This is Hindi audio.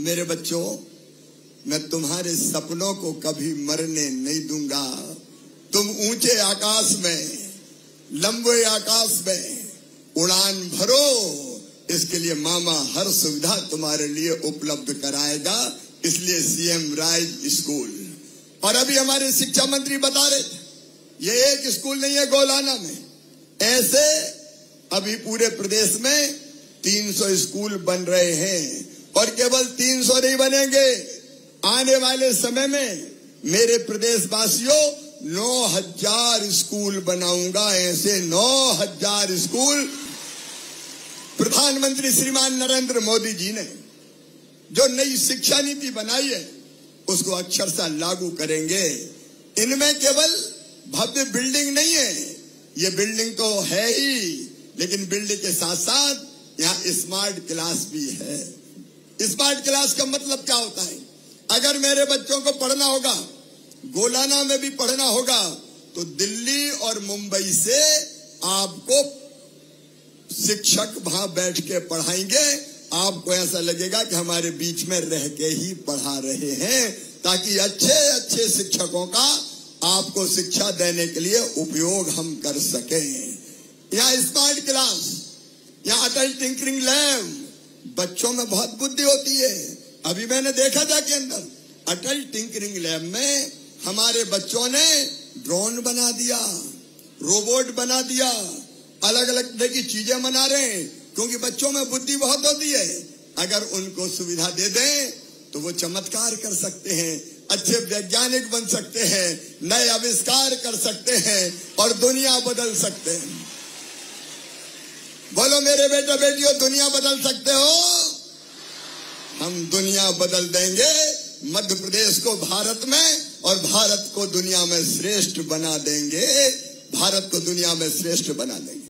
मेरे बच्चों, मैं तुम्हारे सपनों को कभी मरने नहीं दूंगा। तुम ऊंचे आकाश में, लंबे आकाश में उड़ान भरो, इसके लिए मामा हर सुविधा तुम्हारे लिए उपलब्ध कराएगा। इसलिए सीएम राइज स्कूल। और अभी हमारे शिक्षा मंत्री बता रहे थे, ये एक स्कूल नहीं है गोलाना में, ऐसे अभी पूरे प्रदेश में 300 स्कूल बन रहे हैं। और केवल 300 नहीं बनेंगे, आने वाले समय में मेरे प्रदेशवासियों 9000 स्कूल बनाऊंगा। ऐसे 9000 स्कूल प्रधानमंत्री श्रीमान नरेंद्र मोदी जी ने जो नई शिक्षा नीति बनाई है उसको अक्षरशः लागू करेंगे। इनमें केवल भव्य बिल्डिंग नहीं है, ये बिल्डिंग तो है ही, लेकिन बिल्डिंग के साथ साथ यहाँ स्मार्ट क्लास भी है। स्मार्ट क्लास का मतलब क्या होता है? अगर मेरे बच्चों को पढ़ना होगा, गोलाना में भी पढ़ना होगा, तो दिल्ली और मुंबई से आपको शिक्षक वहां बैठ के पढ़ाएंगे। आपको ऐसा लगेगा कि हमारे बीच में रह के ही पढ़ा रहे हैं, ताकि अच्छे अच्छे शिक्षकों का आपको शिक्षा देने के लिए उपयोग हम कर सकें। यहाँ स्मार्ट क्लास, यहाँ अटल टिंकरिंग लैब, बच्चों में बहुत बुद्धि होती है। अभी मैंने देखा था कि अंदर अटल टिंकरिंग लैब में हमारे बच्चों ने ड्रोन बना दिया, रोबोट बना दिया, अलग अलग तरह की चीजें बना रहे हैं, क्योंकि बच्चों में बुद्धि बहुत होती है। अगर उनको सुविधा दे दें तो वो चमत्कार कर सकते हैं, अच्छे वैज्ञानिक बन सकते हैं, नए आविष्कार कर सकते हैं और दुनिया बदल सकते हैं। बोलो मेरे बेटा बेटियों, दुनिया बदल सकते हो? हम दुनिया बदल देंगे, मध्य प्रदेश को भारत में और भारत को दुनिया में श्रेष्ठ बना देंगे। भारत को दुनिया में श्रेष्ठ बना देंगे।